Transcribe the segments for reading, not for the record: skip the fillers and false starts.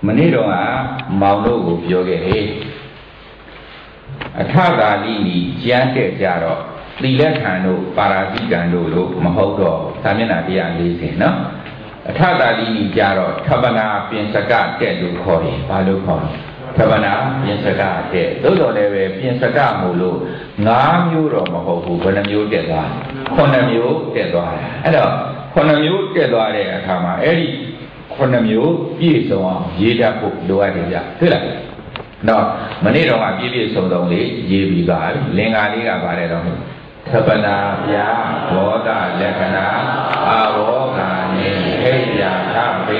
မနေ့တော့ကမောင်တို့ကိုပြောခဲ့တယ်အထသာလိနီကျမ်းတဲ့ကြတော့သီလခံတို့ပါရာဇိကံတို့လို့မဟုတ်တော့သာမျက်နှာ140နော်အထသာလိနီကြတော့ထပနာပြင်စကတဲ့လို့ခေါ်တယ်ဘာလို့ခေါ်လဲထပနာပြင်စကတဲ့သို့တော်လည်းပဲပြင်စကမို့လို့5မျိုးတော့မဟုတ်ဘူးဘယ်နှမျိုးတက်သွား9မျိုးတက်သွားတယ်အဲ့တော့9မျိုးတက်သွားတဲ့အခါမှာအဲ့ဒီ9မျိုးပြည့်စုံအောင်ရေးတတ်ဖို့လိုအပ်တယ်ဗျဟုတ်လားနော်မနေ့တော့ကပြည့်ပြည့်စုံစုံလေးရေးပြီးသွားပြီလင်္ကာလေးကပါတယ်တော့သပနာပြာဘောဓလက္ခဏာအာဘောဂာနိဟိယသပေ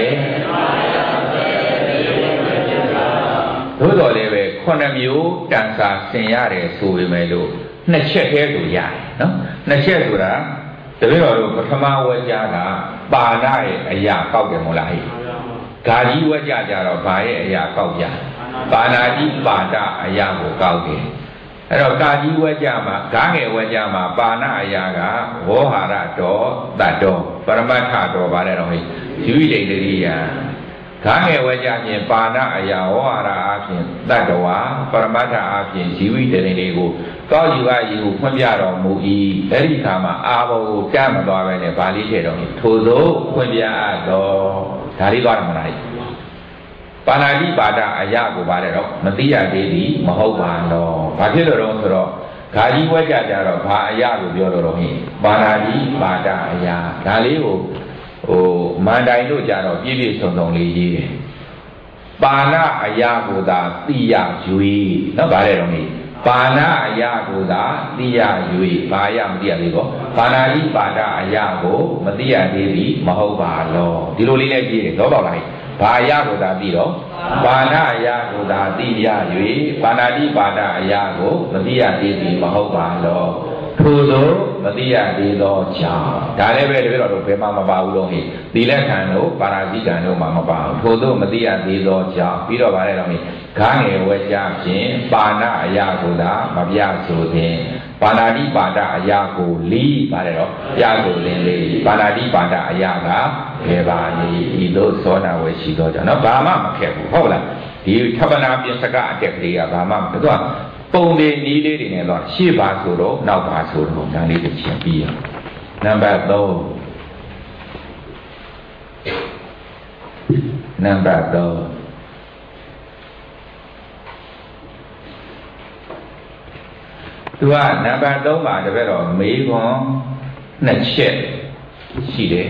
သို့တော်လည်းပဲ9မျိုးတန်စာဆင်ရတယ်ဆိုပေမဲ့လို့2ချက်တည်းဆိုရတယ်နော်2ချက်ဆိုတာတပည့်တော်တို့ပထမဝေကြားကပါဏရဲ့အရာကောက်တယ်မဟုတ်လားဟဲ့ဂါကြီးဝေကြားကြတော့ဘာရဲ့အရာကောက်ကြပါဏာတိပါဒအရာကိုကောက်တယ်အဲ့တော့ကာကြီးဝေကြားမှာဂါငယ်ဝေကြားမှာပါဏအရာကဝေါဟာရတော်တတ္တောပရမတ္ထတော်ပါတယ်တော့ဟဲ့ယူဣတိတရိယဂါငယ်ဝေကြားဖြင့်ပါဏအရာဝေါဟာရအားဖြင့်တတ္တဝါပရမတ္ထအားဖြင့်ဇီဝိတရိလေးကိုကောက်ယူရယူဖွင့်ပြတော်မူ၏အဲ့ဒီခါမှာအာဘောကိုတမ်းမသွားပဲနဲ့ဗာလိထဲတော်ထိုသို့ဖွင့်ပြအပ်တော်ဒါလေးသွားတယ်မလားပါဏာတိပါဒအရာကိုပါတယ်တော့မသိရသေးသည်မဟုတ်ပါတော့ဘာဖြစ်လို့တော့ဆိုတော့ဂါကြီးဝဲကြကြတော့ဘာအရာကိုပြောလို့တော့ဟင်ပါဏာတိပါဒအရာဒါလေးကိုမန္တိုင်တို့ကြတော့ပြည့်ပြည့်စုံစုံလေးရေးတယ်ပါဏအရာကိုသာသိရယူ၏နော်ဗါတယ်တော့ဟင်ပါဏအရာကိုသာသိရယူ၏ဘာအရာမသိရသေးဘောပါဏာတိပါဒအရာကိုမသိရသေးသည်မဟုတ်ပါတော့ဒီလိုလေးလည်းကြည့်တယ်တော့ပေါ့လားဘာအရာကိုသာသိတော့ပါဏအရာကိုသာသိရ၍ပါဏာတိပါဒအရာကိုမသိရသေးသည်မဟုတ်ပါတော့ထို့သောမသိရသေးသောကြောင့်ဒါလည်းပဲတပည့်တော်တို့ဘယ်မှမပါဘူးလို့ဟိသီလခံတို့ပါရာဇိကံတို့မှမပါဘူးထို့သောမသိရသေးသောကြောင့်ပြီးတော့ဗါလဲတော့ဟိခါငယ်ဝဲကြဖြင့်ပါဏအရာကိုသာမပြဆိုခြင်းပါဏာတိပါဒအရာကိုလီးဗါလဲတော့ပြကိုလင်းလေးပါဏာတိပါဒအရာကဘယ်ပါနည်းဤသို့သောနာဝဲရှိသောကြောင့်နော်ဘာမှမခက်ဘူးဟုတ်လားဒီထပနာပြင်စကအတက်ကလေးကဘာမှမသူကပုံလေးနီးလေးတွေနဲ့တော့ရှေ့ပါဆိုတော့နောက်ပါဆိုတော့ဒါလေးတစ်ချက်ပြီးရနံပါတ်3နံပါတ်3သူကနံပါတ်3မှာတပည့်တော်မေးခွန်း2ချက်ရှိတယ်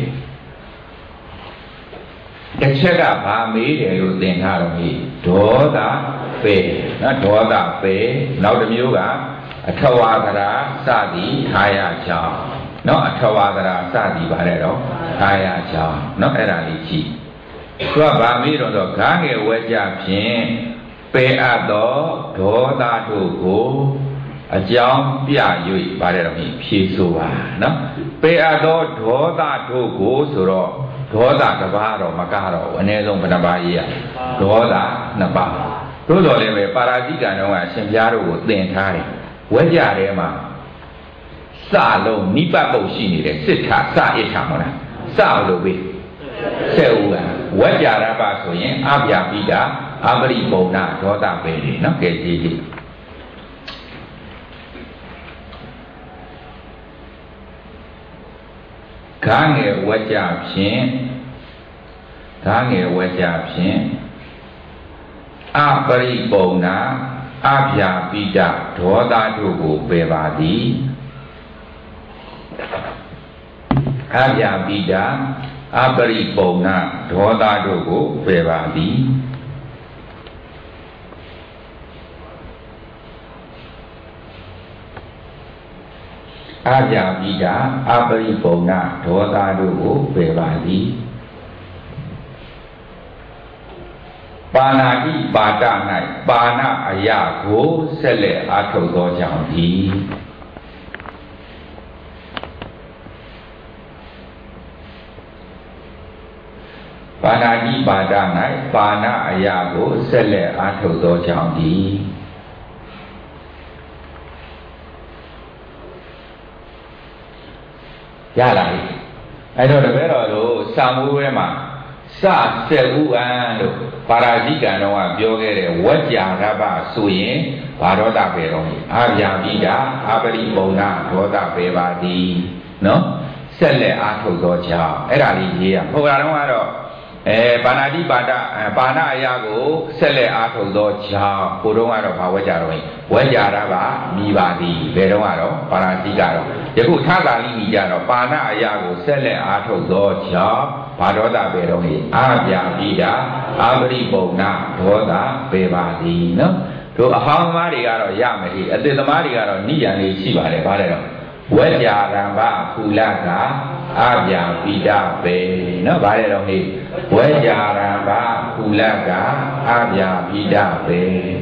တစ်ချက်ကဘာမေးတယ်လို့သင်ထားတော့ဟိဒေါသပေနော်ဒေါသပေနောက်တစ်မျိုးကအထဝါကရာစသည်ထားရချောင်းနော်အထဝါကရာစသည်ဗါတဲ့တော့ထားရချောင်းနော်အဲ့ဒါလေးကြည့်သူကဘာမေးတော့ဂါငယ်ဝဲကြဖြင့်ပေအပ်သောဒေါသတို့ကိုအကြောင်းပြ၍ဗါတဲ့တော့ဖြေဆိုပါနော်ပေအပ်သောဒေါသတို့ကိုဆိုတော့ဒေါသတစ်ပါးတော့မကတော့အနည်းဆုံးဘယ်နှပါးရေးရဒေါသ2ပါးသို့တော်လည်းပဲပါရာဇိကံတော်ကအရှင်ဘုရားတို့ကိုသင်ထားတယ်ဝဲကြထဲမှာစလုံးနိပတ်ပုတ်ရှိနေတယ်စစ်ထာစဣထာမဟုတ်လားစလို့ပဲဆက်ဦးကဝဲကြရပါဆိုရင်အပြာပိတာအပရိပုံနာဒေါသပဲလေနော်ကဲကြည့်ကြည့်ခါငယ်ဝဲကြဖြင့်ခါငယ်ဝဲကြဖြင့်အပရိပုံနာအပြာပိတဒေါသတို့ကိုပယ်ပါသည်အပြာပိတအပရိပုံနာဒေါသတို့ကိုပယ်ပါသည်အပြာပိတအပရိပုံနာဒေါသတို့ကိုပယ်ပါသည်ပါဏာတိပါဒ၌ပါဏအရာကိုဆက်လက်အားထုတ်သောကြောင့်သည်ပါဏာတိပါဒ၌ပါဏအရာကိုဆက်လက်အားထုတ်သောကြောင့်သည်ရလာပြီအဲ့တော့တပည့်တော်တို့စာမိုးထဲမှာ sa se uan lo parajika no wa pyo ke de wajja raba so yin ba doda pe dong abya bida abari bonna doda pe ba di no set let a thuk do jaw ai da liရေးရဟိုတာတော့ကတော့ပါဏာတိပါဒပါဏအရာကိုဆက်လက်အားထုတ်သောကြောင့်ကိုတော့ကတော့ဘာဝဲကြတော့ဝဲကြတာပါမိပါသည်ဘယ်တော့ကတော့ပါဏာတိကတော့ယခုထာဂာလိမိကြတော့ပါဏအရာကိုဆက်လက်အားထုတ်သောကြောင့်ဘာဒေါသဘယ်တော့အာပြာပိတာအာပရိပုံနာဒေါသဘယ်ပါသည်နော်တို့အဟောင်းသမားတွေကတော့ရမယ်အသစ်သမားတွေကတော့နိယံလေးရှိပါတယ်ဗါတယ်တော့ဝဲကြရံပါကုလကအပြာပိတာပဲနော်ဗါတယ်တော့ဝဲကြရံပါကုလကအပြာပိတာပဲ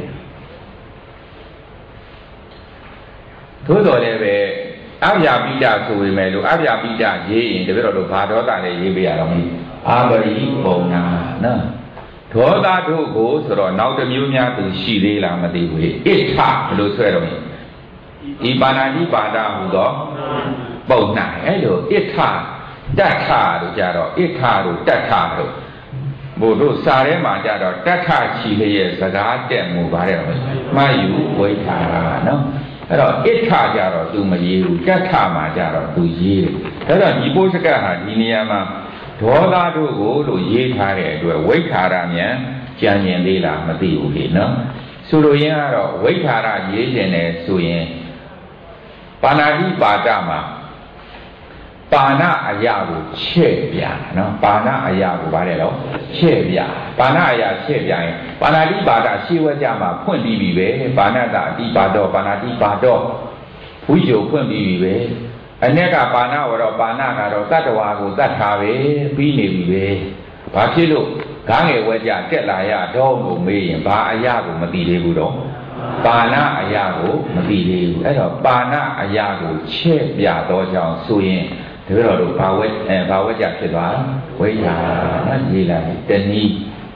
သို့တော်လည်းပဲအပြာပိတာဆိုပေမဲ့လို့အပြာပိတာရေးရင်တပည့်တော်တို့ဘာဒေါသလည်းရေးပေးရတော့အာပရိပုံနာနော်ဒေါသတို့ကိုဆိုတော့နောက်တစ်မျိုးများသူရှိသေးလားမသိဘူးဣဋ္ဌဘယ်လိုဆွဲတော့ဤပါဏာတိပါဒဟူသောပုံနာအဲ့လိုဣဋ္ဌတတ္ထတို့ကြတော့ဣဋ္ဌတို့တတ္ထတို့ဘုတို့စာထဲမှာကြတော့တတ္ထချီလျက်စကားတက်မှုပါတယ်မှတ်ယူဝိထာရနော်အဲ့တော့ဣဋ္ဌကြတော့သူမရေးဘူးတတ္ထမှာကြတော့သူရေးတယ်ဒါတော့ဒီပုစကဟာဒီနေရာမှာဒေါသတို့ကိုလို့ရေးထားတဲ့အတွက်ဝိထာရမြန်ကြံကျင်သေးလားမသိဘူးလေနော်ဆိုလိုရင်းကတော့ဝိထာရရေးကျင်တယ်ဆိုရင်ပါဏာတိပါဒမှာပါဏအရာကိုချဲ့ပြနော်ပါဏအရာကိုဗါတယ်တော့ချဲ့ပြပါဏအရာချဲ့ပြရင်ပါဏာတိပါဒရှေ့ဝဲကြမှာဖွင့်ပြီးပြီပဲပါဏတာအတိပါတော့ပါဏာတိပါတော့ဝိဇုဖွင့်ပြီးပြီပဲအ ਨੇ ကပါဏဝတော့ပါဏကတော့တတ္တဝါကိုတတ်ထားပဲပြီးနေပြီပဲဘာဖြစ်လို့ဂန်းငယ်ဝဲကြတက်လာရတော့လို့မေးရင်ဘာအရာကိုမသိသေးဘူးတော့ပါဏအရာကိုမသိသေးဘူးအဲ့တော့ပါဏအရာကိုချဲ့ပြတော့ကြောင့်ဆိုရင်တပည့်တော်တို့ဘာဝဲကြဖြစ်သွားဝိညာဏရေးလိုက်တနည်း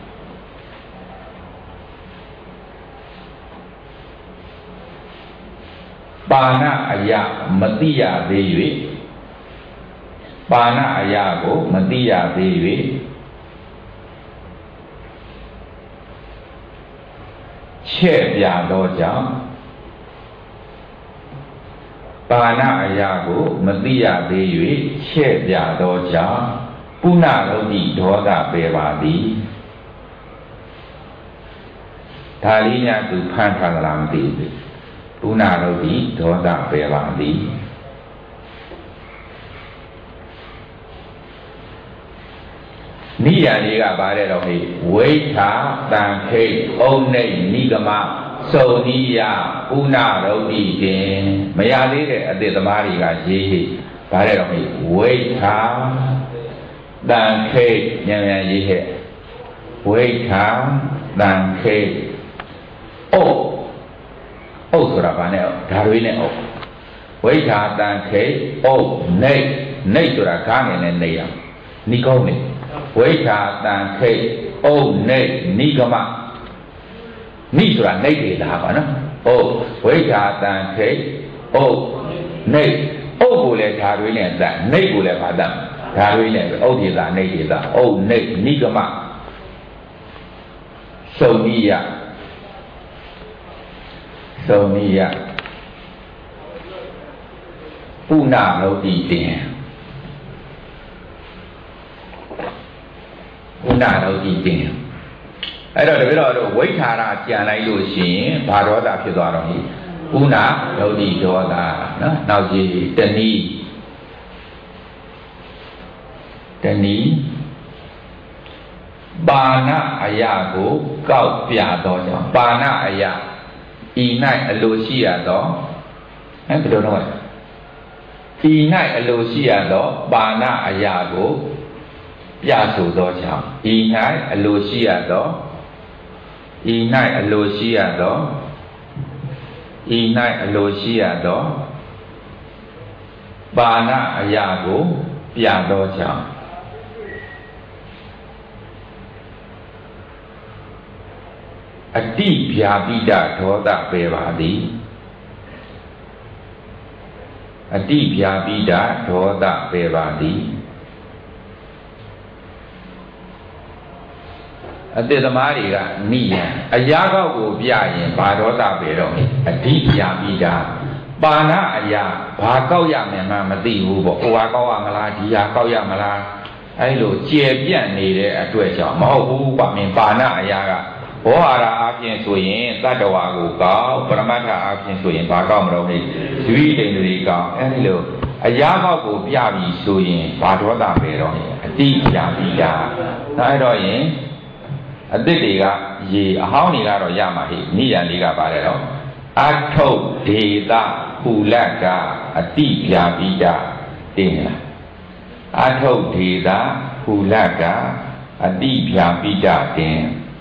ပါဏအရာမသိရသေး၍ပါဏအရာကိုမသိရသေး၍ချဲ့ပြတော့ကြောင့်ပါဏအရာကိုမသိရသေး၍ချဲ့ပြတော့ကြောင့်ပုဏ္ဏလောကိဒေါသပေပါသည်ဒါလေးများသူဖန်ထားသလားမသိဘူးပုဏ္ဏလောကိဒေါသပေပါသည်နိယံလေးကပါတယ်တော့ဝိထာတံခိတ်ဩနိနိဂမစုံနိယပုဏ္ဏရုဒ္ဓိတင်မရသေးတဲ့အသစ်သမားတွေကရေးပါတယ်တော့ဝိထာတံခိတ်ဉာဏ်ဉာဏ်ရေးဟဲ့ဝိထာတံခိတ်ဩဆိုတာဗာနဲ့ဓာတွေနဲ့ဩဝိထာတံခိတ်ဩနိဆိုတာခါငယ်နဲ့နေရနိကောင်းနေဝိထာတံခိတ်ဩနိဂမနိဆိုတာနေဒေတာပါနော်ဝိထာတံခိတ်နိကိုလည်းဓာတွေနဲ့တတ်နေကိုလည်းဗာတတ်ဓာတွေနဲ့ဥဒေတာနေဒေတာနိဂမစုံနိယပုဏ္ဏလောကိတင်ပုဏ္ဏလောကိတင်အဲ့တော့တပည့်တော်တို့ဝိထာရကြံလိုက်လို့ရှိရင်ဘာဒေါသဖြစ်သွားတော့ပုဏ္ဏလောကိဒေါသနော်နောက်ကြည့်တဏီပါဏအရာကိုကောက်ပြတော့ကြောင့်ပါဏအရာဤ၌အလိုရှိရသောဘယ်လိုတော့ဤ၌အလိုရှိရသောပါဏအရာကိုပြဆိုသောကြောင့်ဤ၌အလိုရှိရသောပါဏအရာကိုပြသောကြောင့်အတိဗျာပိဒဒေါသပေပါသည်အတိဗျာပိဒဒေါသပေပါသည်အတေသမားတွေကနိယံအရာကောက်ကိုပြရင်ဘာဒေါသပဲတော့အဓိပြပြီးတာပါဏအရာဘာကောက်ရမယ်မှမသိဘူးပေါ့ဟိုဟာကောက်ရမလားဒီဟာကောက်ရမလားအဲ့လိုကျေပြန့်နေတဲ့အတွက်ကြောင့်မဟုတ်ဘူးပါမင်းပါဏအရာကဘောဟာရအပြင်ဆိုရင်တတ္တဝါကိုကောက်ပရမတ္ထအပြင်ဆိုရင်ဘာကောက်မလို့လဲဇဝိတိန်တွေကောက်အဲ့ဒီလိုအရာကောက်ကိုပြပြီးဆိုရင်ဘာဒေါသပဲတော့အတိပြပြီးတာအဲ့တော့ရင်အတိတ်တွေကရေအဟောင်းတွေကတော့ရမှာဟိနိယံလေးကပါတယ်တော့အထုပ်ဒေတာပူလတ်ကအတိပြပြီးတာတင်လားအထုပ်ဒေတာပူလတ်ကအတိပြပြီးတာတင်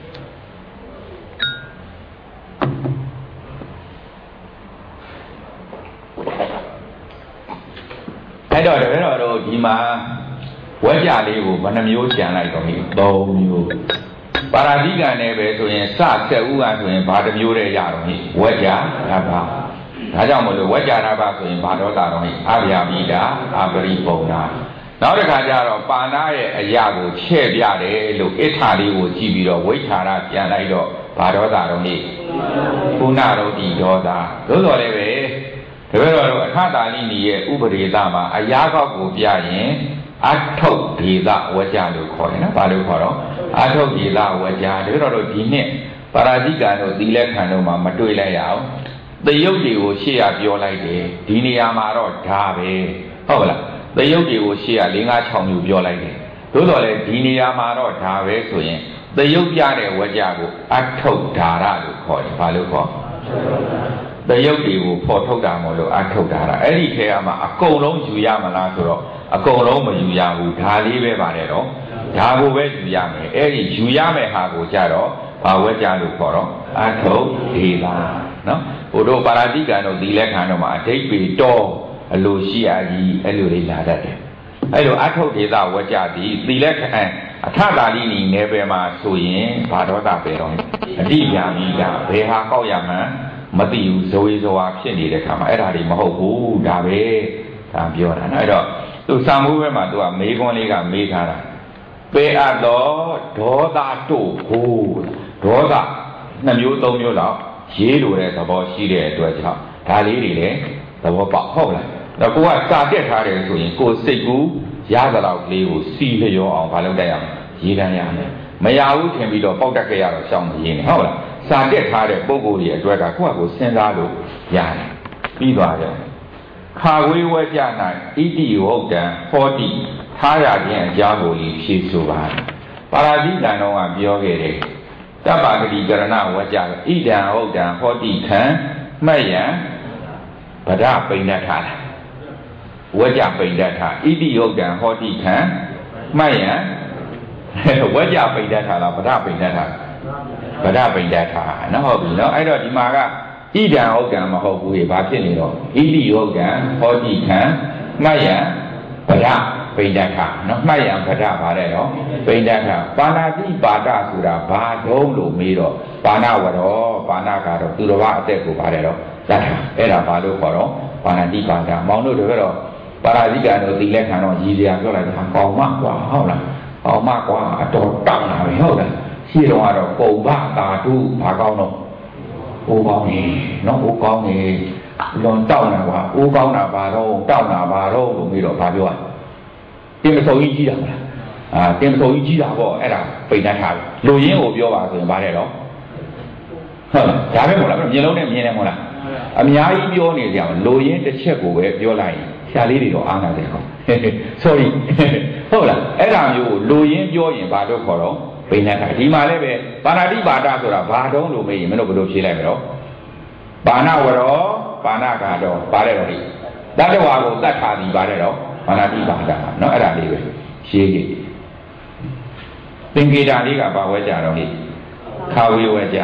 အဲ့တော့တကယ်တော့ဒီမှာဝက်ကြလေးကိုဘယ်နှမျိုးကြံလိုက်တော့ဟိ3မျိုးပါရာဇိကံနဲ့ပဲဆိုရင်စဆက်ဥကဆိုရင်ဘာတစ်မျိုးတည်းရတော့ဟိဝက်ကြရပါဒါကြောင့်မလို့ဝက်ကြရပါဆိုရင်ဘာတော့တာတော့ဟိအဗျာပိတာအပရိပုံနာနောက်တစ်ခါကျတော့ပါဏရဲ့အရာကိုချဲ့ပြတယ်လို့အဋ္ဌာလေးကိုကြည့်ပြီးတော့ဝိဋ္ဌာရပြန်လိုက်တော့ဘာတော့တာတော့ဟိပုဏ္ဏရောတိဒေါသသို့တော်လည်းပဲတပည့်တော်တို့အခတာလိနီရဲ့ဥပဒေသမှာအရာကောက်ကိုပြရင်အထုပ်ဒေသဝကြလို့ခေါ်တယ်နော်ဘာလို့ခေါ်တော့အထုပ်ဒေသဝကြတပည့်တော်တို့ဒီနှစ်ပါရာဇိကံတို့သီလခံတို့မှာမတွေ့လိုက်ရအောင်သရုပ်တွေကိုရှေ့ရပြောလိုက်တယ်ဒီနေရာမှာတော့ဒါပဲဟုတ်ပါလားသရုပ်တွေကိုရှေ့ရ4-5-6မျိုးပြောလိုက်တယ်သို့တော်လည်းဒီနေရာမှာတော့ဒါပဲဆိုရင်သရုပ်ပြတဲ့ဝကြကိုအထုပ်ဓာရလို့ခေါ်တယ်ဘာလို့ခေါ်တရုပ်တွေကိုဖော်ထုတ်တာမို့လို့အထုတ်တာအဲ့ဒီထဲမှာအကုန်လုံးယူရမလားဆိုတော့အကုန်လုံးမယူရဘူးဒါလေးပဲပါတယ်တော့ဒါကိုပဲယူရမယ်အဲ့ဒီယူရမယ်ဟာကိုကြတော့ဘာဝဲကြလို့ခေါ်တော့အထုတ်ဒေတာနော်ဘုတို့ပါရာဇိကံတို့ဒီလက်ခံတော့မှာအဓိပ္ပာယ်တော်အလိုရှိအကြီးအဲ့လိုလေးလာတတ်တယ်အဲ့လိုအထုတ်ဒေတာဝဲကြသည်ဒီလက်ခံအထတာလိနီနယ်ပယ်မှာဆိုရင်ဘာဒေါသပဲတော့အတိပြာမိကဘယ်ဟာကောက်ရမှန်းမသိဘူးဇဝေဇဝါဖြစ်နေတဲ့ခါမှာအဲ့ဒါတွေမဟုတ်ဘူးဒါပဲဒါပြောတာနော်အဲ့တော့သူစာမှုဘက်မှာသူကမေးခွန်းလေးကမေးထားတာပေအပ်တော့ဒေါသတို့ကိုဒေါသ2မျိုး3မျိုးလောက်ရေးလိုတဲ့သဘောရှိတဲ့အတွက်ကြောင့်ဒါလေးတွေလည်းသဘောပေါက်ဟုတ်လားတော့ကိုကစာတက်ထားတယ်ဆိုရင်ကိုစိတ်ကူးရသလောက်လေးကိုစီလျောအောင်ဘာလုပ်တတ်ရမလဲရေးတန်းရမယ်မရဘူးထင်ပြီးတော့ပေါက်တက်ခဲ့ရတော့ရှောင်းမရင်းနဲ့ဟုတ်လားစာတက်ထားတဲ့ပုံကိုယ်ကြီးအတွက်ကကိုယ့်အကိုစဉ်းစားလို့ရတယ်ပြီးသွားတယ်ခါဝေးဝဲကြ၌ဣတိဟုတ်တံဟောတိထားရခြင်းအကြောင်းကိုဖြေဆိုပါပါရာဇိကံတော်ကပြောခဲ့တယ်တပ္ပဂတိကရဏဝကြဣဒံဟုတ်တံဟောတိခံမှတ်ရန်ဗဒပိဏ္ဏထာဝကြပိဏ္ဏထာဣတိဟုတ်တံဟောတိခံမှတ်ရန်ဝကြပိဏ္ဏထာလားဗဒပိဏ္ဏထာဗဒပိဋ္ဌာနော်ဟုတ်ပြီနော်အဲ့တော့ဒီမှာကဣဒံဟုတ်ကံမဟုတ်ဘူးလေဘာဖြစ်နေတော့ဣတိဟုတ်ကံဟောတိခံမှတ်ရန်ဗဒပိဋ္ဌာနော်မှတ်ရန်ဗဒပါတဲ့နော်ပိဋ္ဌာပါဏာတိပါဒဆိုတာဘာတုံးလို့မေးတော့ပါဏဝရောပါဏကတော့သူတော်ဘာအသက်ကိုပါတယ်တော့တတ်တာအဲ့ဒါဘာလို့ခေါ်တော့ပါဏာတိပါဒမောင်တို့တော့ပါရာဇိကံတို့ဒီလက်ခံတော့ရည်စရာပြောလိုက်တာကောင်းမကွာဟုတ်လားကောင်းမကွာအတော်တောင်းတာပဲဟုတ်လားရှိတော့ကတော့ပုံဘတာတုဘာကောင်းတော့အိုးကောင်းနေနော်အိုးကောင်းနေလွန်တောက်တာကွာအိုးကောင်းတာဘာတော့တောက်တာဘာတော့လို့ပြီးတော့ဘာပြောရတင်မဆုံးကြီးတာမလားတင်မဆုံးကြီးတာပေါ့အဲ့ဒါပိတ်တတ်ထားလူရင်းကိုပြောပါဆိုရင်ဗါတယ်တော့ဟုတ်လားဒါပဲမို့လားမြင်လုံးနဲ့မြင်တယ်မို့လားအများကြီးပြောနေကြအောင်လူရင်းတစ်ချက်ကိုပဲပြောလိုက်ရင်ဆရာလေးတွေတော့အားနာတယ်ဟုတ် sorry ဟုတ်လားအဲ့ဒါမျိုးကိုလူရင်းပြောရင်ဘာလို့ခေါ်တော့ပိဏ္ဏထာဒီမှာလည်းပဲပါဏာတိပါဒဆိုတာဘာတုံးလို့မေးရင်မင်းတို့ဘယ်လိုဖြေလိုက်မလို့ပါဏဝရောပါဏကတော့ပါတယ်တော့ဒီတတ္တဝါကိုတတ်ထားသည်ပါတယ်တော့ပါဏာတိပါဒเนาะအဲ့ဒါလေးပဲရှင်းကြီးသင်္ကေတလေးကပါဝဲကြတော့ဟိခါဝေးဝဲကြ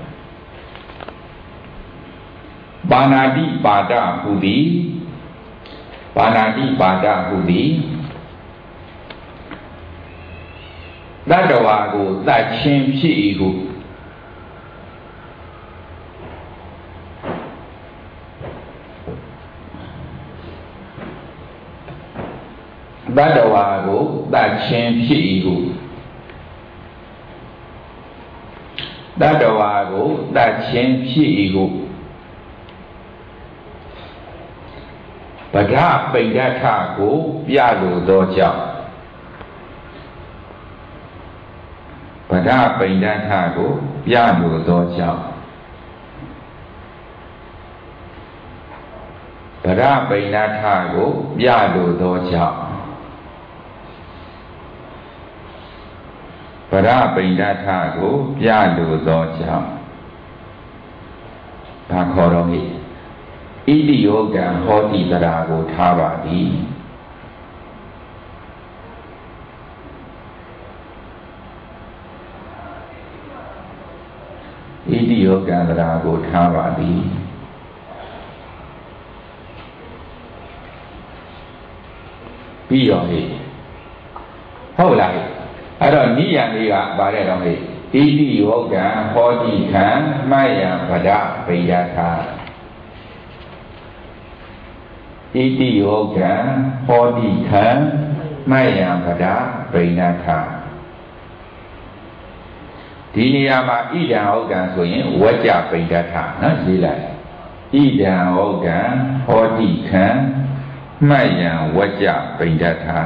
ပါဏာတိပါဒဟူသည်ပါဏာတိပါဒဟူသည်တတ္တဝါကိုတတ်ခြင်းဖြစ်၏ဟုတတ္တဝါကိုတတ်ခြင်းဖြစ်၏ဟုတတ္တဝါကိုတတ်ခြင်းဖြစ်၏ဟုပဒပိဋကထကိုပြလိုသောကြောင့်ပဒပိဋကထကိုပြလိုသောကြောင့်ပဒပိဋကထကိုပြလိုသောကြောင့်ပဒပိဋကထကိုပြလိုသောကြောင့်ဘာခေါ်တော့ဟိဣတိယောဂံဟောတိတရာကိုထားပါသည်ဣတိယောဂံတရာကိုထားပါသည်ပြီးရောဟိဟုတ်လားအဲ့တော့နိယံလေးကဗါတဲ့တော့ဟိဣတိယောဂံဟောတိခံမှတ်ယံဗဒပိယထာဣတိယောဂံဟောတိခံမှတ်ယံဗဒပိဏထာဒီနေရာမှာဣဒံဟုတ်ကံဆိုရင်ဝကြပိဋကထနော်ရေးလိုက်ဣဒံဟုတ်ကံဟောတိခံမှတ်ယံဝကြပိဋကထ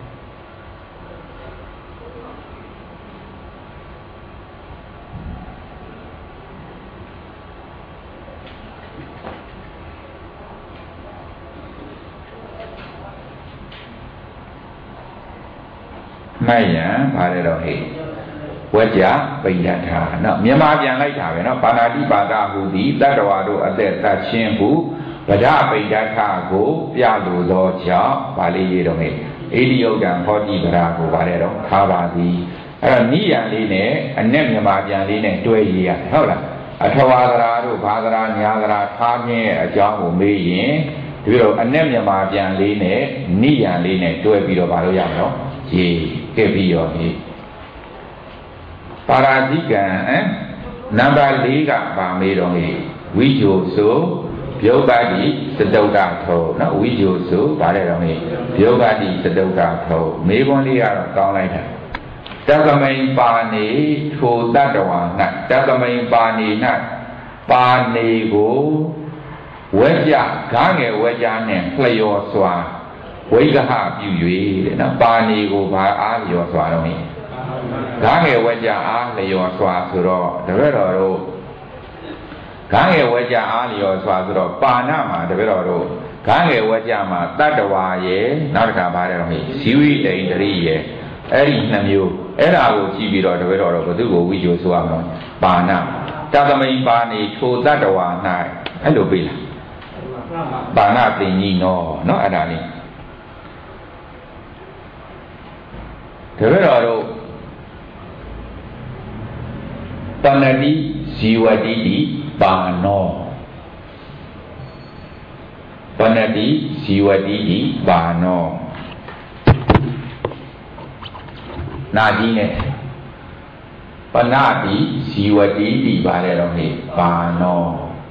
မှတ်ယံဘာလဲတော့ဟဲ့ဝကြပိဋကထာနော်မြန်မာပြန်လိုက်တာပဲနော်ပါဏာတိပါဒဟူသည်တတ္တဝါတို့အသက်တတ်ခြင်းဟုဗဒပိဋကထာကိုပြလိုသောကြောင့်ဗာလေးရေးတော့ဟဲ့ဣတိယုတ်တံဟောတိဗရာကိုဗာလဲတော့ထားပါသည်အဲ့တော့နိယံလေးနဲ့အ내မြန်မာပြန်လေးနဲ့တွဲရေးရတယ်ဟုတ်လားအထဝါသရာတို့ဘာသရာညာသရာထားခြင်းအကြောင်းကိုမေးရင်ဒီလိုအ내မြန်မာပြန်လေးနဲ့နိယံလေးနဲ့တွဲပြီးတော့ဗာလို့ရမှာနော်ရေးခဲ့ပြီးရောဟိပါရာဇိကံနံပါတ်4ကပါမေးတော့ဟိဝိဇိုဆိုပြုတ်ပါတိသတုတ္တထောနော်ဝိဇိုဆိုဗါတဲ့တော့ဟိပြုတ်ပါတိသတုတ္တထောမေးခွန်းလေးကတော့ကောင်းလိုက်တာတသမိန်ပါနေထိုတတ္တဝါ၌တသမိန်ပါနေ၌ပါနေကိုဝဲကြဂါငယ်ဝဲကြနဲ့လျော်စွာဝိကဟပြု၍တဲ့နော်ပါနေကိုဘာအားလျော်စွာတော့ဟိဂါငယ်ဝဲကြအားလျော်စွာဆိုတော့တပည့်တော်တို့ဂါငယ်ဝဲကြအားလျော်စွာဆိုတော့ပါဏမှာတပည့်တော်တို့ဂါငယ်ဝဲကြမှာတတ္တဝါရဲ့နောက်တစ်ခါပါတယ်တော့ဟိဇီဝိတိန်တရိရဲ့အဲ့ဒီ2မျိုးအဲ့ဒါကိုကြည့်ပြီးတော့တပည့်တော်တို့ဘုသူကိုဝိဇ္ဇိုဆိုရမလို့ပါဏတသမိန်ပါနေထိုတတ္တဝါ၌အဲ့လိုပြေးလားပါဏတင်ကြီးနော်အဲ့ဒါလေးတပည့်တော်တို့တဏ္ဍိဇီဝတိတိပါနောတဏ္ဍိဇီဝတိတိပါနောနာကြီးနဲ့ပဏ္ဍိဇီဝတိတိပါလေတော့ဟိပါနော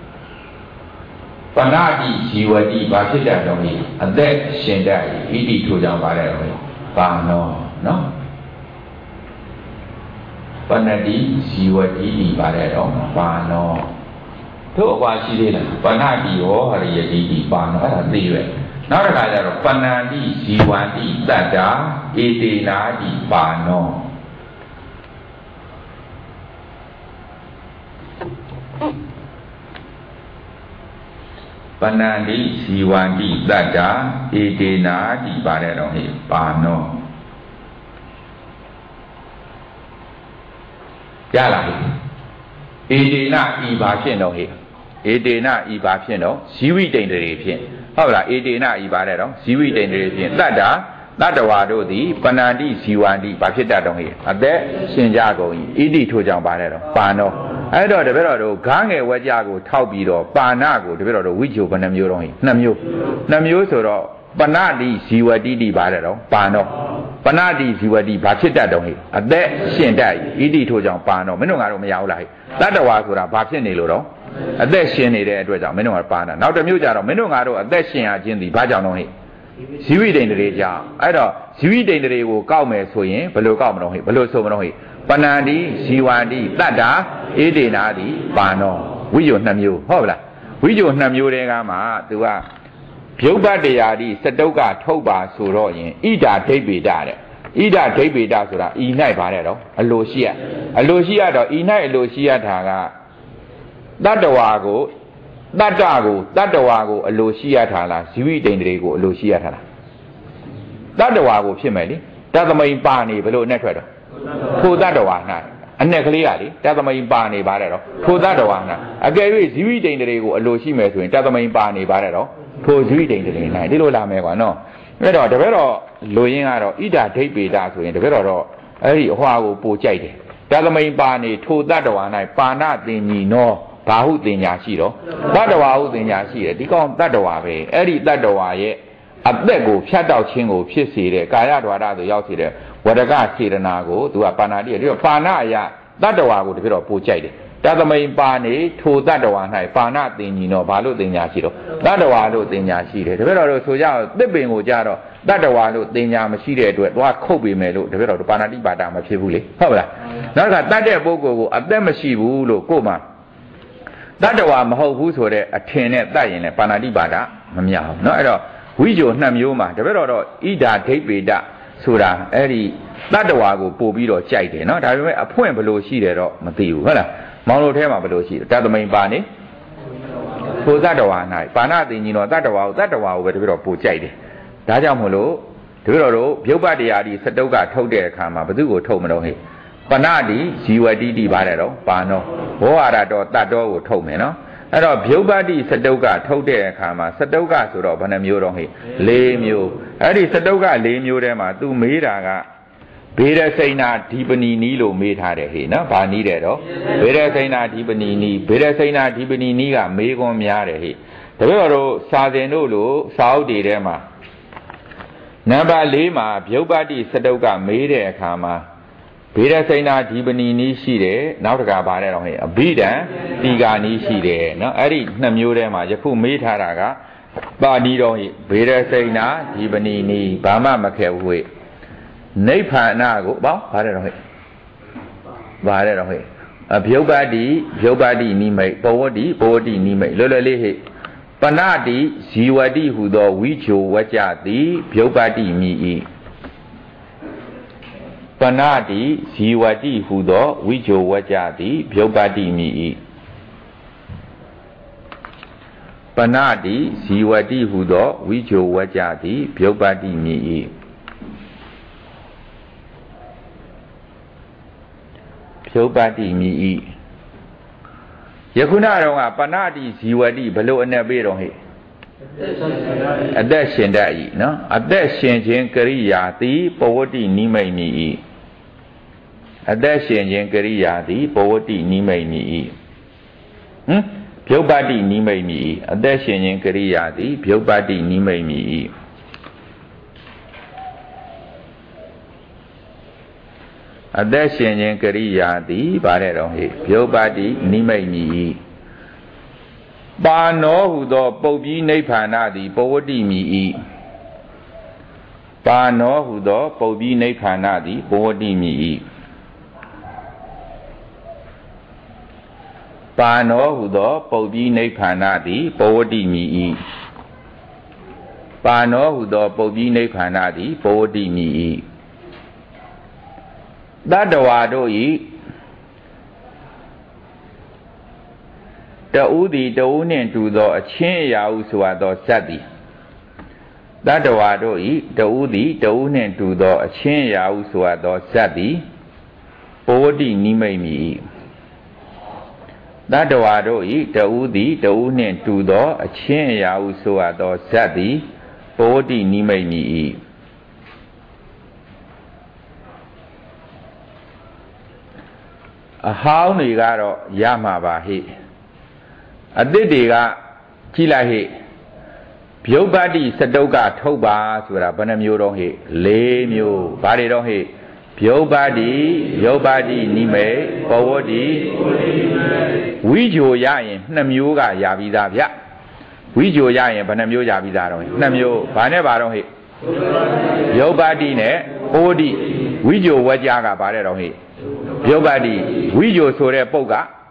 ပဏ္ဍိဇီဝတိဘာဖြစ်တတ်တော့ဟိအသက်ရှင်တတ်ဣတိထိုကြောင့်ပါလေတော့ဟိပါနောနော်ပဏ္ဍိဇီဝတိတိပါတဲ့တော့ပါနောတို့အကွာရှိသေးလားပဏ္ဍိရောဟရိယတိတိပါနောအဲ့ဒါသိပဲနောက်တစ်ခါကျတော့ပဏ္ဍိဇီဝတိတတ္တာဧတေနာတိပါနောပဏ္ဍိဇီဝတိတတ္တာဧတေနာတိပါတဲ့တော့ဟိပါနောရလားဟိဧတေနဤဘာဖြစ်တော့ဟိဧတေနဤဘာဖြစ်တော့ဇီဝိတိန်တရေဖြစ်ဟုတ်လားဧတေနဤဘာတဲ့တော့ဇီဝိတိန်တရေဖြစ်တတ္တာတတ္တဝါတို့သည်ပဏ္ဍိဇီဝန္တိဘာဖြစ်တတ်တော့ဟိအသက်ရှင်ကြကုန်၏ဣတိထိုကြောင့်ပါတဲ့တော့ပါနောအဲ့တော့တပည့်တော်တို့ဂါငယ်ဝကြကိုထောက်ပြီးတော့ပါဏကိုတပည့်တော်တို့ဝိဇ္ဇိုဘယ်နှမျိုးတော့ဟိ2မျိုးဆိုတော့ပဏ္ဍိဇီဝတိတိပါတဲ့တော့ပါနောပဏ္ဍိဇီဝတိဘာဖြစ်တတ်တော့ဟိအသက်ရှင်တတ်ဣတိထိုကြောင့်ပါနောမင်းတို့ငါတို့မရဘူးလားဟိတတ္တဝါဆိုတာဘာဖြစ်နေလို့တော့အသက်ရှင်နေတဲ့အတွက်ကြောင့်မင်းတို့ကပါဏနောက်တစ်မျိုးကြတော့မင်းတို့ငါတို့အသက်ရှင်ရခြင်းဒီဘာကြောင့်တော့ဟိဇီဝိတိန်တရေကြောင့်အဲ့တော့ဇီဝိတိန်တရေကိုကောက်မယ်ဆိုရင်ဘယ်လိုကောက်မလို့ဟိဘယ်လိုဆိုမလို့ဟိပဏ္ဍိဇီဝန္တိတတ္တာဧတေနာတိပါဏောဝိဇ္ဇို2မျိုးဟုတ်လားဝိဇ္ဇို2မျိုးတွေကမှသူကပြုတ်ပတ်တရားဒီစတုကထုတ်ပါဆိုတော့ရင်ဣဒာဒိဋ္ဌိတာတဲ့ဣဒာဒိဋ္ဌိတာဆိုတာဤ၌ပါတဲ့တော့အလိုရှိရတော့ဤ၌အလိုရှိရတာကတတ္တဝါကိုတတ္တဝါကိုအလိုရှိရတာလားဇီဝိတ္တိန်တွေကိုအလိုရှိရတာလားတတ္တဝါကိုဖြစ်မယ်လေတသမိန်ပါနေဘလို့နဲ့ထွက်တော့ထိုတတ္တဝါ၌အ내ကလေးကလေတသမိန်ပါနေပါတယ်တော့ထိုတတ္တဝါ၌အကယ်၍ဇီဝိတ္တိန်တွေကိုအလိုရှိမယ်ဆိုရင်တသမိန်ပါနေပါတယ်တော့ထိုဇီဝိတ္တိန်တွေ၌ဒီလိုလာမယ်ကွာနော်အဲ့တော့တပည့်တော်လူရင်းကတော့ဣဒာဒိဋ္ဌိတာဆိုရင်တပည့်တော်တော့အဲ့ဒီအဟွာကိုပိုကြိုက်တယ်တသမိန်ပါနေထိုတတ္တဝါ၌ပါဏသင်ညီနောဘာဟုတင်ညာရှိတော့တတ္တဝါဟုတင်ညာရှိတယ်ဒီကောင်တတ္တဝါပဲအဲ့ဒီတတ္တဝါရဲ့အသက်ကိုဖြတ်တောက်ခြင်းကိုဖြစ်စေတဲ့ကာယဓာရဆိုရောက်စေတဲ့ဝရကစေတနာကိုသူကပါဏာတိဒီတော့ပါဏအယတတ္တဝါကိုတပြည့်တော့ပို့ကြိုက်တယ်တသမိန်ပါနေထိုတတ္တဝါ၌ပါဏသင်ညီတော့ဘာလို့တင်ညာရှိတော့တတ္တဝါလို့တင်ညာရှိတယ်တပြည့်တော့ဆိုကြတော့သစ်ပင်ကိုကြတော့တတ္တဝါလို့တင်ညာမရှိတဲ့အတွက်သွားခုတ်ပေမယ်လို့တပြည့်တော့ပါဏာတိပါဒမဖြစ်ဘူးလေဟုတ်ပါလားနောက်ကတတ်တဲ့ပုဂ္ဂိုလ်ကိုအသက်မရှိဘူးလို့ကို့မှာတတ္တဝါမဟုတ်ဘူးဆိုတဲ့အထင်နဲ့တတ်ရင်လည်းပါဏာတိပါဒမမြောက်ဘူးเนาะအဲ့တော့ဝိဇ္ဇို2မျိုးမှာတပည့်တော်တော့ဣဒာဒိဋ္ဌိတဆိုတာအဲ့ဒီတတ္တဝါကိုပို့ပြီးတော့ကြိုက်တယ်เนาะဒါပေမဲ့အဖွင့်ဘလို့ရှိတယ်တော့မသိဘူးဟုတ်လားမောင်လို့ထဲမှာဘလို့ရှိတယ်တသမိန်ပါနေထိုတတ္တဝါ၌ပါဏသင်္ညီတော့တတ္တဝါကိုပဲတပည့်တော်ပို့ကြိုက်တယ်ဒါကြောင့်မို့လို့တပည့်တော်တို့ပြုတ်ပတ်တရားဒီစတုကထုတ်တဲ့အခါမှာဘသူကိုထုတ်မလို့ဟဲ့ပဏတိဇီဝတိတိပါတယ်တော့ပါနောဘောဟာရတော်တတ္တောကိုထုတ်မယ်เนาะအဲ့တော့ပြုတ်ပတ်တိစတုကထုတ်တဲ့အခါမှာစတုကဆိုတော့ဘယ်နှမျိုးတော့ဟဲ့4မျိုးအဲ့ဒီစတုက4မျိုးထဲမှာသူမေးတာကဘေရစိဏဓိပနီနီလို့မေးထားတယ်ဟဲ့နော်ဘာနီးတယ်တော့ဘေရစိဏဓိပနီနီဘေရစိဏဓိပနီနီကမေးခွန်းများတယ်ဟဲ့တပည့်တော်တို့စာစဉ်တို့လို့စာအုပ်တွေထဲမှာနံပါတ်4မှာပြုတ်ပတ်တိစတုကမေးတဲ့အခါမှာဘေရစိဏဓိပနီနီရှိတယ်နောက်တကဘာလဲတော့ဟဲ့အဘိဓမ္တိကာနီရှိတယ်နော်အဲ့ဒီ2မျိုးထဲမှာယခုမေးထားတာကပါဏီတော်ဟဲ့ဘေရစိဏဓိပနီနီဘာမှမခဲဘူးဟဲ့နိဗ္ဗာန်ကိုပေါ့ဘာလဲတော့ဟဲ့ပြုတ်ပတ်တိနိမိတ်ပဝတ္တိနိမိတ်လွယ်လွယ်လေးဟဲ့ပဏတိဇီဝတိဟူသောဝိချိုဝကြသည်ပြုတ်ပတ်တိမြည်၏ပဏတိဇီဝတိဟူသောဝိချိုဝကြသည်ပြုတ်ပတ်တိမြည်၏ပဏတိဇီဝတိဟူသောဝိချိုဝကြသည်ပြုတ်ပတ်တိမြည်၏ပြုတ်ပတ်တိမြည်၏ယခုနတော့ကပဏတိဇီဝတိဘလို့အ내ပေးတော့ဟဲ့အသက်ရှင်တတ်၏နော်အသက်ရှင်ခြင်းကရိယာသည်ပဝတ္တိနိမိတ်မြည်၏အသက်ရှင်ခြင်းကရိယာသည်ပဝတ္တိနိမိတ်မြည်၏ပြုတ်ပတ်တိနိမိတ်မြည်၏အသက်ရှင်ခြင်းကရိယာသည်ပြုတ်ပတ်တိနိမိတ်မြည်၏အသက်ရှင်ခြင်းကရိယာသည်ဗါတဲ့တော့ဟဲ့ပြုတ်ပတ်တိနိမိတ်မြည်၏ပါဏောဟုသောပုပ်ပြီးနိဗ္ဗာန်သည်ပဝတ္တိမြည်၏ပါဏောဟုသောပုပ်ပြီးနိဗ္ဗာန်သည်ပဝတ္တိမြည်၏ပါဏောဟုသောပုပ်ပြီးနိဗ္ဗာန်သည်ပဝတ္တိမြည်၏ပါဏောဟုသောပုပ်ပြီးနိဗ္ဗာန်သည်ပဝတ္တိမြည်၏တတ္တဝါတို့ဤတဦးသည်တဦးနှင့်တူသောအချင်းအရာဟုဆိုအပ်သောဇတ်သည်တတ္တဝါတို့ဤတဦးသည်တဦးနှင့်တူသောအချင်းအရာဟုဆိုအပ်သောဇတ်သည်ပဝတ္တိနိမိတ်မြည်တတ္တဝါတို့ဤတဦးသည်တဦးနှင့်တူသောအချင်းအရာဟုဆိုအပ်သောဇတ်သည်ပဝတ္တိနိမိတ်မြည်အဟောင်းတွေကတော့ရမှာပါဟိအသစ်တွေကကြည့်လိုက်ဟိပြုတ်ပတ်တိစတုကထုတ်ပါဆိုတာဘယ်နှမျိုးတော့ဟိ4မျိုးဘာတွေတော့ဟိပြုတ်ပတ်တိနိမိတ်ပဝတ္တိဝိဂျိုရရင်2မျိုးကရပြီးသားဗျဝိဂျိုရရင်ဘယ်နှမျိုးရပြီးသားတော့ဟိ2မျိုးဘာနဲ့ပါတော့ဟိပြုတ်ပတ်တိနဲ့ပဝတ္တိဝိဂျိုဝကြကဘာတဲ့တော့ဟိပြုတ်ပတ်တိဝိဂျိုဆိုတဲ့ပုတ်က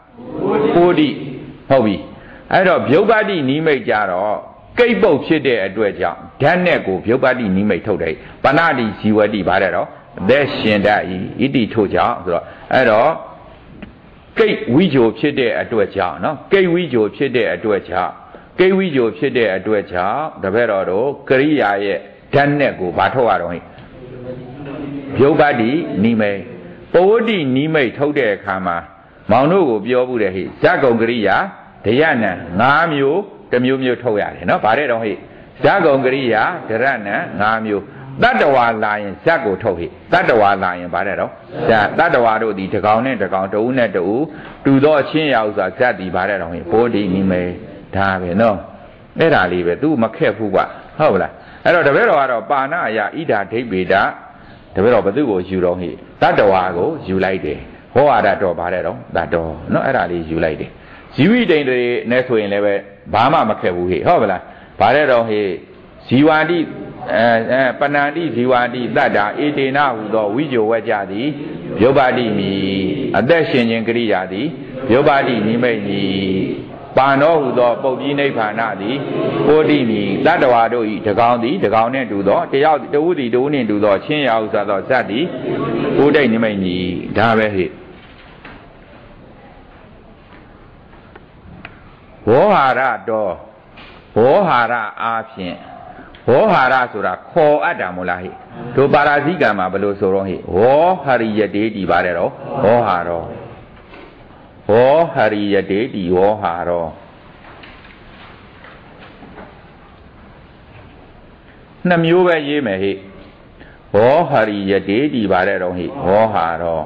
ပိုးတိဟုတ်ပြီအဲ့တော့ဗျုပ္ပတိနိမိတ်ကြတော့ကိတ်ပုတ်ဖြစ်တဲ့အတွက်ကြောင့်ဓာတ်နဲ့ကိုဗျုပ္ပတိနိမိတ်ထုတ်တယ်ပဏတိဇီဝတိပါတယ်တော့အသက်ရှင်တတ်ဤဣတိထို့ကြောင့်ဆိုတော့အဲ့တော့ကိတ်ဝိဂျိုဖြစ်တဲ့အတွက်ကြောင့်နော်ကိတ်ဝိဂျိုဖြစ်တဲ့အတွက်ကြောင့်ကိတ်ဝိဂျိုဖြစ်တဲ့အတွက်ကြောင့်တပည့်တော်တို့ကရိယာရဲ့ဓာတ်နဲ့ကိုဘာထုတ်ရတော့ဟိဗျုပ္ပတိနိမိတ်ပဝတ္တိနိမိတ်ထုတ်တဲ့အခါမှာမောင်တို့ကိုပြောဘူးတယ်ဟိဇဂုံကရိယာဒယနံ5မျိုးတစ်မျိုးမျိုးထုတ်ရတယ်နော်ဗါတဲ့တော့ဟိဇဂုံကရိယာဒရဏံ5မျိုးတတ္တဝါလာရင်ဇက်ကိုထုတ်ဟိတတ္တဝါလာရင်ဗါတဲ့တော့ဇက်တတ္တဝါတို့ဒီတကောင်နဲ့တကောင်တဦးနဲ့တဦးတူသောချင်းရာဥစွာဇက်ဒီဗါတဲ့တော့ဟိဘောဓိနိမေဒါပဲနော်အဲ့ဒါလေးပဲ तू မခက်ဘူးကွာဟုတ်လားအဲ့တော့တပည့်တော်ကတော့ပါဏအယဣဒာဒိဗ္ဗေဒတပည့်တော်ဘသူကိုယူတော့ဟိတတ္တဝါကိုယူလိုက်တယ်ဟောရတာတော့ဗါတဲ့တော့တတ်တော်နော်အဲ့ဒါလေးယူလိုက်တယ်ဇီဝိတိန်တွေနဲ့ဆိုရင်လည်းပဲဘာမှမခက်ဘူးဟိဟုတ်ပါလားဗါတဲ့တော့ဟိဇီဝန္တိပဏန္တိဇီဝန္တိတတ္တာဧတေနဟူသောဝိဂျိုဝကြသည်ဗျုပ္ပတိမိအသက်ရှင်ခြင်းကရိယာသည်ဗျုပ္ပတိနိမိတ်မိပါဏောဟူသောပုပ္ပိနိဗ္ဗာနသည်ပိုတိမိတတ္တဝါတို့ဤတကောင်သည်တကောင်နှင့်တူသောတယောက်တဝုသည်တဝုနှင့်တူသောချင်းရာဟုသောဇတ်သည်ပိုတိနိမိတ်မိဒါပဲဟိဝေါဟာရတော်ဝေါဟာရအားဖြင့်ဝေါဟာရဆိုတာခေါ်အပ်တာမို့လားဟိတို့ပါရာဇိကံမှာဘယ်လိုဆိုတော့ဟိဝေါဟရိယတေတိပါတယ်တော့ဝေါဟာရောဝေါဟရိယတေတိဝေါဟာရောနှစ်မျိုးပဲရေးမယ်ဟိဝေါဟရိယတေတိပါတယ်တော့ဟိဝေါဟာရော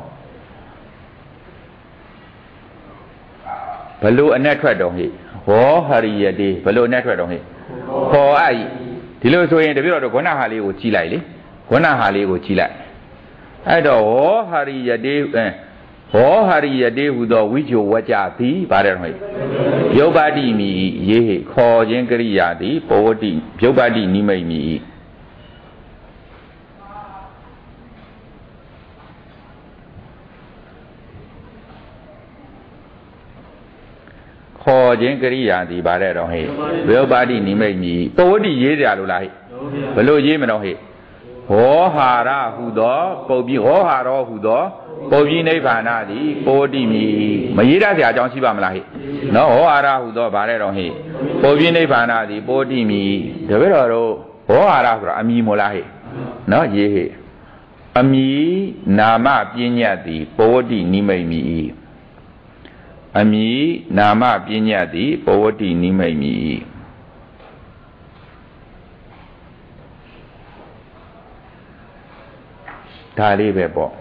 ဘလို့အနဲ့ထွက်တော့ဟိဝေါဟရိယတေဘလို့အနဲ့ထွက်တော့ဟိခေါ်အပ်ဒီလိုဆိုရင်တပြည့်တော့ခொဏဟာလေးကိုကြည့်လိုက်လေခொဏဟာလေးကိုကြည့်လိုက်အဲ့တော့ဝေါဟရိယတေဝေါဟရိယတေဟူသောဝိဂျိုဝကြသည်ဗါတယ်ဟိဗျုပ္ပတိမိရေးဟိခေါ်ခြင်းကရိယာသည်ပဝတ္တိဗျုပ္ပတိနိမိတ်မိခေါ်ခြင်းကရိယာသည်ဗါတဲ့တော့ဟိဗျုပ္ပတိနိမိတ်မိပဝတ္တိရေးကြလို့လားဟိဘယ်လိုရေးမလို့ဟိဟောဟာရဟုသောပုပ္ပိဟောဟာရောဟုသောပုပ္ပိနိဗ္ဗာနသည်ပိုတိမိမရေးရစရာအကြောင်းရှိပါမလားဟိနော်ဟောဟာရဟုသောဗါတဲ့တော့ဟိပုပ္ပိနိဗ္ဗာနသည်ပိုတိမိတပည့်တော်တို့ဟောဟာရဆိုတာအမည်မို့လားဟိနော်ရေးဟိအမည်နာမပညာသည်ပဝတ္တိနိမိတ်မိအမည်နာမပညာသည်ပဝတ္တိနိမိတ်မိဒါလေးပဲပေါ့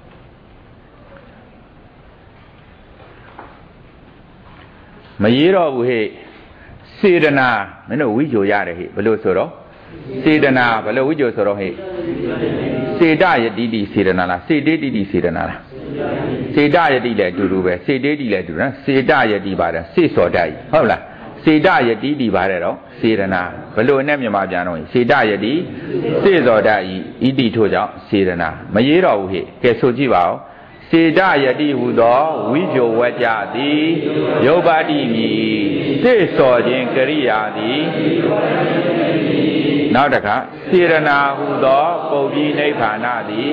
မရေးတော့ဘူးဟဲ့စေတနာမင်းတို့ဝိဂျိုရတယ်ဟဲ့ဘယ်လိုဆိုတော့စေတနာဘယ်လိုဝိဂျိုဆိုတော့ဟဲ့စေတယတိတိစေတနာလားစေတေတိတိစေတနာလားစေတယတိလည်းအတူတူပဲစေတေတိလည်းအတူနော်စေတယတိပါတယ်စေစောတတ်ဟုတ်လားစေတယတိတိပါတယ်တော့စေတနာဘယ်လိုနဲ့မြန်မာပြန်တော့စေတယတိစေစောတတ်ဤတိထို့ကြောင့်စေတနာမရေးတော့ဘူးဟဲ့ကဲဆိုကြည့်ပါဦးစေတယတိဟူသောဝိဂျိုဝကြသည်ယုပ္ပတိမိစေစောခြင်းကရိယာသည်နောက်တစ်ခါစေရနာဟူသောပုပ္ပိနိဗ္ဗာနသည်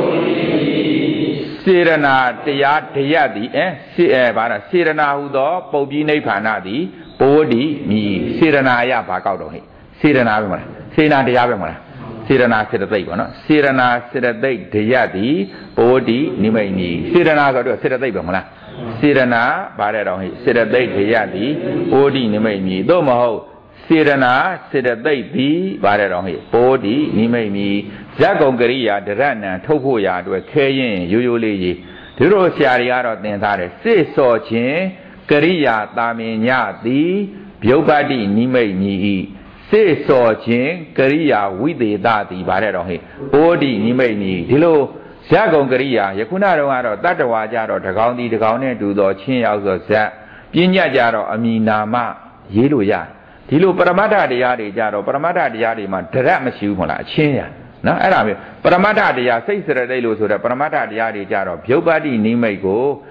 စေရနာတရားတရသည်ဘာလဲစေရနာဟူသောပုပ္ပိနိဗ္ဗာနသည်ပိုးတိမိစေရနာယဘာကောက်တော့ဟဲ့စေရနာပဲမလားစေနာတရားပဲမလားစေရနာစေတသိက်ပေါ့နော်စေရနာစေတသိက်ဒယသည်ပိုးတိနိမိတ်မိစေရနာဆိုတော့စေတသိက်ပဲမလားစေရနာဗါတဲ့တော့ဟိစေတသိက်ဒယသည်ပိုးတိနိမိတ်မိသို့မဟုတ်စေရနာစေတသိက်သည်ဗါတဲ့တော့ဟိပိုးတိနိမိတ်မိဇဂုံကရိယာဒရဏံထုတ်ဖို့ရာအတွက်ခဲရင်ရိုးရိုးလေးကြီးဒီလိုဆရာတွေကတော့သင်ထားတယ်စေစောခြင်းကရိယာတာမင်ညသည်ဗျုပ္ပတိနိမိတ်မိစေစောခြင်းကရိယာဝိသေသသည်ဗါတဲ့တော့ဟိပိုးတိနိမိတ်မိဒီလိုဇဂုံကရိယာယခုနတော့ကတော့တတ္တဝါကြတော့တကောင်ဒီတကောင်နဲ့တူသောချင်းရောက်ဆိုဇက်ပညာကြတော့အမိနာမရေးလို့ရဒီလိုပရမတ္ထတရားတွေကြတော့ပရမတ္ထတရားတွေမှာဒရက်မရှိဘူးမလားအချင်းရနော်အဲ့ဒါမျိုးပရမတ္ထတရားစိတ်စရတိတ်လို့ဆိုတော့ပရမတ္ထတရားတွေကြတော့ဗျုပ္ပတိနိမိတ်ကို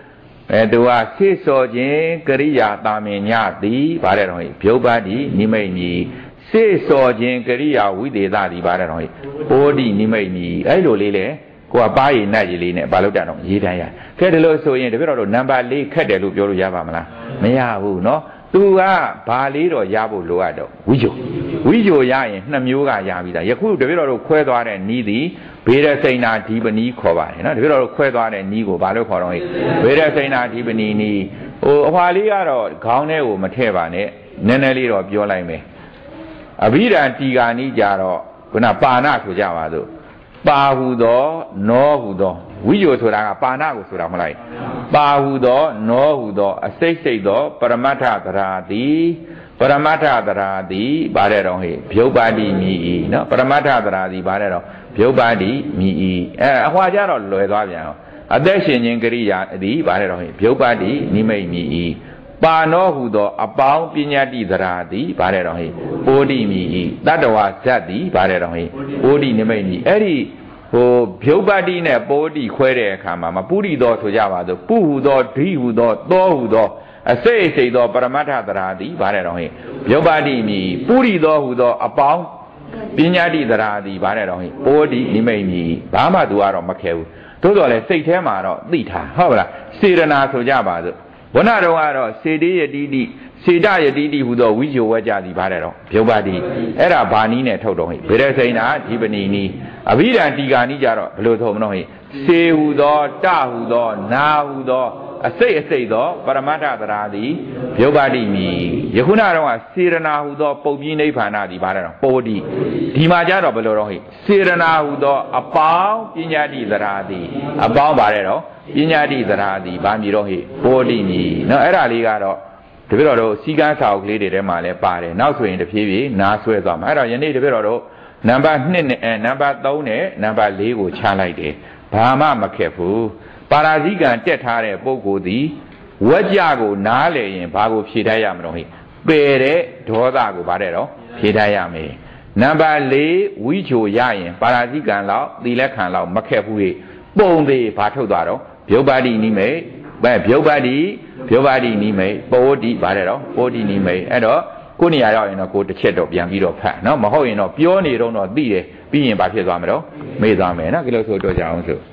သူကစေစောခြင်းကရိယာတာမင်ညသည်ဗါတဲ့တော့ပြုတ်ပါတိနိမိတ်နီစေစောခြင်းကရိယာဝိသေသသည်ဗါတဲ့တော့ပိုးတိနိမိတ်နီအဲ့လိုလေးလေကိုကပါးရည်နတ်ရည်လေးနဲ့ဘာလို့တန်တော့ရေးတန်းရကဲဒီလိုဆိုရင်တပည့်တော်တို့နံပါတ်၄ခက်တယ်လို့ပြောလို့ရပါမလားမရဘူးเนาะသူကဘာလေးတော့ရဖို့လိုအပ်တော့ဝိဇိုရရင်2မျိုးကရပြီးသားယခုတပည့်တော်တို့ခွဲသွားတဲ့နီးသည်ဘေရစိဏဓိပနီးခေါ်ပါတယ်နော်တပည့်တော်တို့ခွဲသွားတဲ့နီးကိုဘာလို့ခေါ်တော့ဘေရစိဏဓိပနီးနီးအဖွာလေးကတော့ခေါင်းထဲကိုမထည့်ပါနဲ့နည်းနည်းလေးတော့ပြောလိုက်မယ်အဘိဓမ္မာတီကာနီးကြတော့ခုနပါဏဆိုကြပါစို့ပါဟုသောနောဟုသောဝိဇိုဆိုတာကပါဏကိုဆိုတာမဟုတ်လားပါဟုသောနောဟုသောအစိတ်စိတ်သောပရမတ္ထသရာတိပရမတ္ထသရာတိဗါတဲ့တော့ဟိဖြုတ်ပါတိမြည်ဤနော်ပရမတ္ထသရာတိဗါတဲ့တော့ဖြုတ်ပါတိမြည်ဤအဟွာကြတော့လွယ်သွားပြန်အောင်အသက်ရှင်ခြင်းကရိယာသည်ဗါတဲ့တော့ဟိဖြုတ်ပါတိနိမိတ်မြည်ဤပါနောဟုသောအပေါင်းပညာတိသရာတိဗါတဲ့တော့ဟိပိုးတိမြည်ဤတတ္တဝဇတ်တိဗါတဲ့တော့ဟိပိုးတိနိမိတ်မြည်အဲ့ဒီဖြုတ်ပါတိနဲ့ပိုးတိခွဲတဲ့အခါမှာမပုရိသောဆိုကြပါစို့ပုဟုသောဓိဟုသောသောဟုသောအစိတ်စိတ်သောပရမတ္ထသရာတိဗါတဲ့တော့ဟိဖြုတ်ပါတိမြည်ပုရိသောဟုသောအပေါင်းပညာတိသရာတိဗါတဲ့တော့ဟိပိုးတိနိမိတ်မြည်ဘာမှသူကတော့မခဲဘူးသို့တော်လည်းစိတ်ထဲမှာတော့သိထားဟုတ်ပါလားစေရနာဆိုကြပါစို့ဘုနာတော်ကတော့စေတေယတိတိစေတယတိတိဟူသောဝိဇ္ဇောဝကြသည်ဗါတဲ့တော့ဖြုတ်ပါတိအဲ့ဒါဘာနည်းနဲ့ထုတ်တော့ဟိဗေရစိဏဓိပနီနီအဘိဓမ္မာတီကာနီးကြတော့ဘယ်လိုထုတ်မလို့ဟိစေဟူသောတဟူသောနာဟူသောအစိတ်အစိတ်သောပရမတ္ထသရာသည်ဖြုတ်ပါတိမြည်ယခုနတော့စေရနာဟူသောပုပ္ပိနိဗ္ဗာန်သည်ဗါတဲ့တော့ပိုးတိဒီမှာကြတော့ဘယ်လိုတော့ဟိစေရနာဟူသောအပေါင်းပညာတိသရာသည်အပေါင်းဗါတဲ့တော့ပညာတိသရာသည်ဗာမြည်တော့ဟိပိုးတိမြည်နော်အဲ့ဒါလေးကတော့တပည့်တော်တို့စီကန်းစာအုပ်ကလေးတွေထဲမှာလည်းပါတယ်နောက်ဆိုရင်တဖြည်းဖြည်းနားဆွဲသွားမှာအဲ့တော့ယနေ့တပည့်တော်တို့နံပါတ်2နဲ့နံပါတ်3နဲ့နံပါတ်4ကိုချလိုက်တယ်ဘာမှမခက်ဘူးပါရာဇိကံတက်ထားတဲ့ပုဂ္ဂိုလ်သည်ဝက်ကြကိုနားလေရင်ဘာကိုဖြေတတ်ရမလို့ဟိပယ်တဲ့ဒေါသကိုဗါတဲ့တော့ဖြေတတ်ရမယ်နံပါတ်4ဝိချိုရရင်ပါရာဇိကံလောက်သီလခံလောက်မခက်ဘူးဟိပုံသေးဘာထုတ်သွားတော့ဖြုတ်ပါတိနိမိတ်ဖြုတ်ပါတိနိမိတ်ပိုးတိဗါတဲ့တော့ပိုးတိနိမိတ်အဲ့တော့ကိုနေရာရောက်ရင်တော့ကိုတစ်ချက်တော့ပြန်ပြီးတော့ဖတ်နော်မဟုတ်ရင်တော့ပြောနေတော့သိတယ်ပြီးရင်ဘာဖြစ်သွားမလို့မေ့သွားမယ်နော်ဒီလိုဆိုတော့ကြအောင်ဆို